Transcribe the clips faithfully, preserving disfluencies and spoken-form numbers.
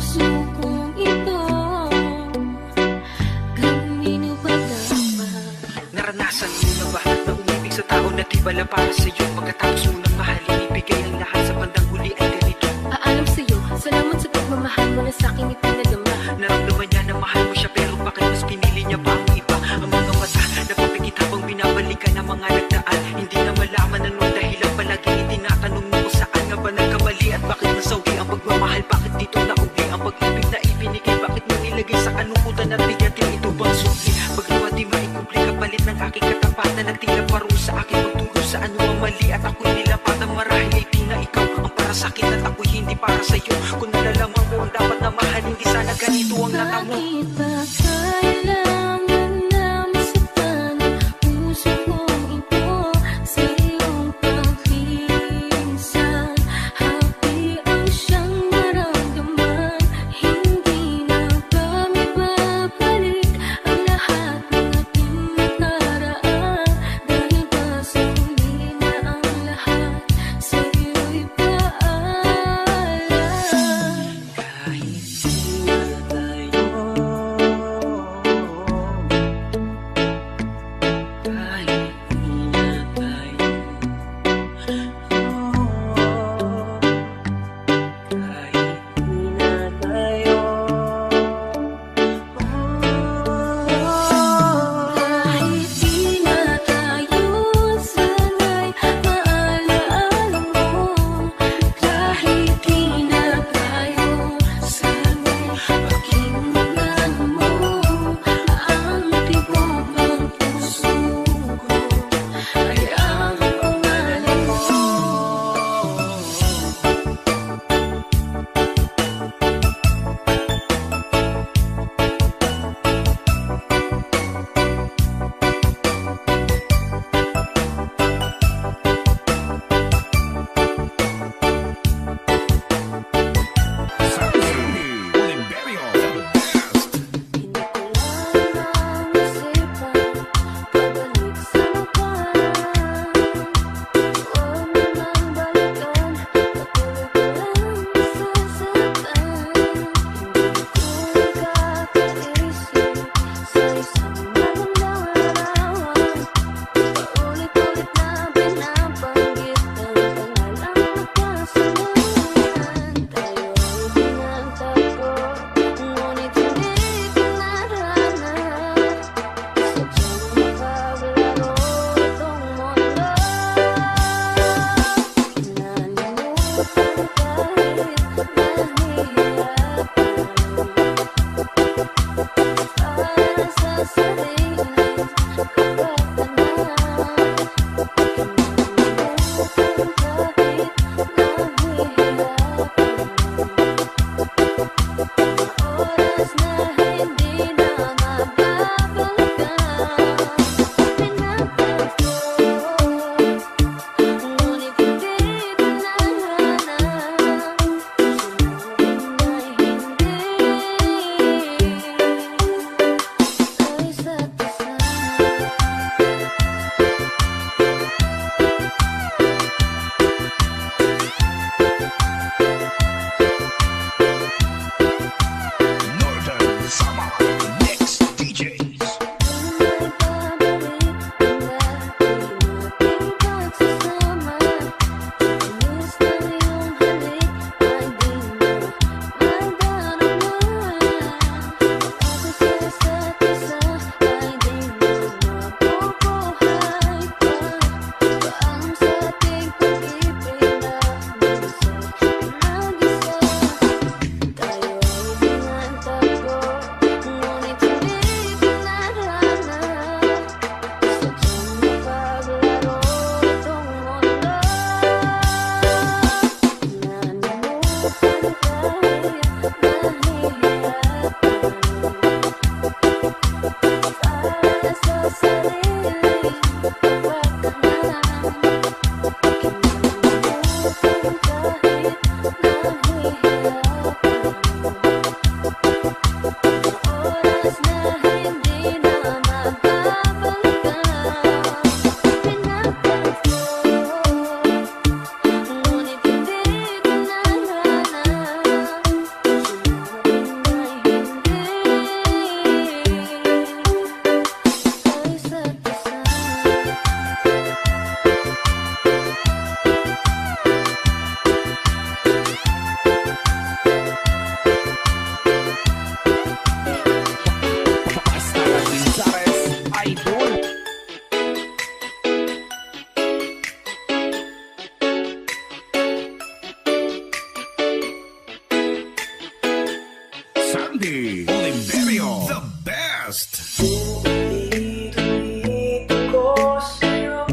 puso kong ito. Kanino ba dapat? Naranasan mo na ba na umibig sa tao na di bala para sa'yo? Pagkatapos mo nang mahalin, ibigay ang lahat sa bandang huli ay ganito. Paalam sa'yo, salamat sa pagmamahal mo na sa'king ipinagama. Naramdaman niya na mahal mo siya, pero bakit mas pinili niya pa ang iba? Ang mga mata, napapikit habang binabalikan ang mga nagdaan. Hindi na malaman anong dahilan, palagi itinatanong mo kung saan nga ba nagkamali. At bakit nasawi ang pagmamahal, bakit dito naugli ang pag-ibig na ibinigay? Bakit mo nilagay sa kalungkutan at bigatin? Ito bang suki? Pagluwa di maikubli, kapalit ng aking katapatan at tila parusa sa akin magturo sa ano ang mali. At ako'y nilapatan marahil ay di na ikaw ang para sa'kin at ako'y hindi para sa'yo. Kung nalalaman mo ang dapat na mahal, hindi sana ganito ang natamo. Bakit ba kailangan na masaktan ang puso kong ito sa iyong paghinsan? Happy ang siyang maramdaman, hindi na ba mababalik ang lahat ng ating nakaraan? Dahil ba sa huli na ang lahat sa iyo'y paalam? Kahit di na tayo Sandy Oliverio, the best. Dito ko sa'yo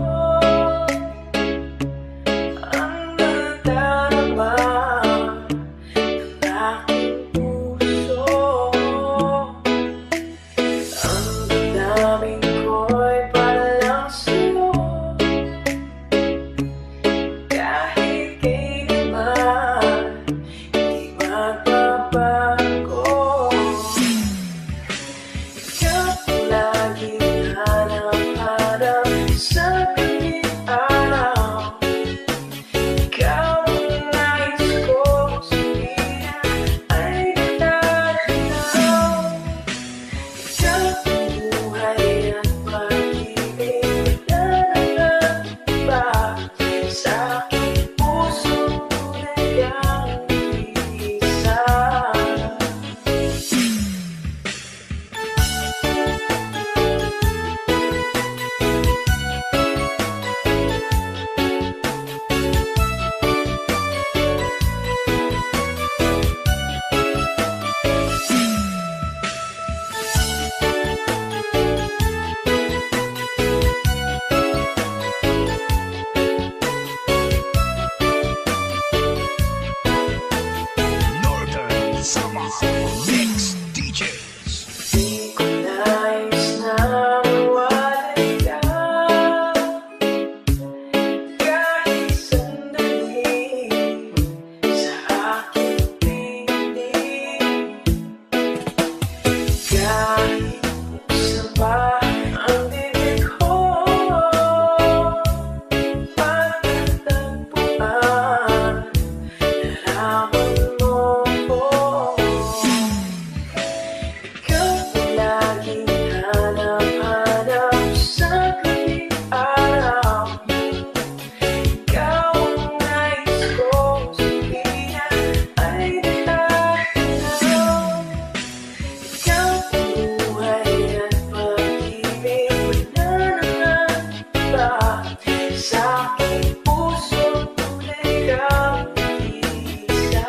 ang nadarama ng aking puso. Ang damdamin ko'y para lang sa'yo, kahit kailanman hindi magbabago. Ikaw ang laging hanap-hanap sa bawat araw. Ikaw ang nais ko sabihin ay natanaw. Ikaw ang buhay at pag-ibig na nag-iba sa aking puso, tunay ang isa. Northern Summer Mix D Js. Di ko nais na mawalay ka kahit sandali sa aking piling. Kahit kung saan pa ang bibig ko pagtatagpuan, naraman mo ko. Ikaw ang laging hanap-hanap sa bawat araw. Ikaw ang nais kong sabihin ay natanaw. Ikaw ang buhay at pag-ibig na nag-iba sa aking puso, tunay kang isa.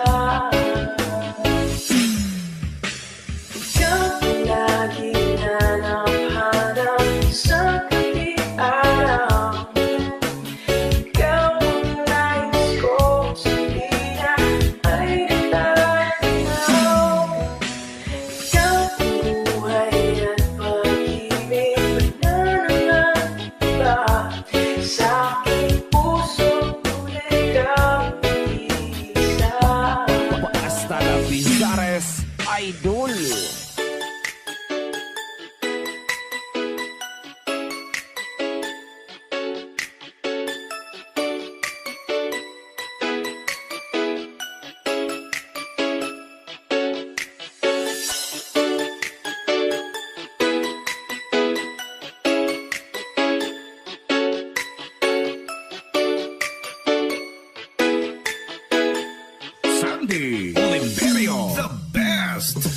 Ikaw ang laging hanap-hanap sa bawat araw. Ikaw ang nais kong sabihin ay natanaw. Ikaw ang buhay at pag-ibig na nag-iba sa aking puso, tunay kang isa. Hasta la Pizares Idol. Sandy Oliverio, the best.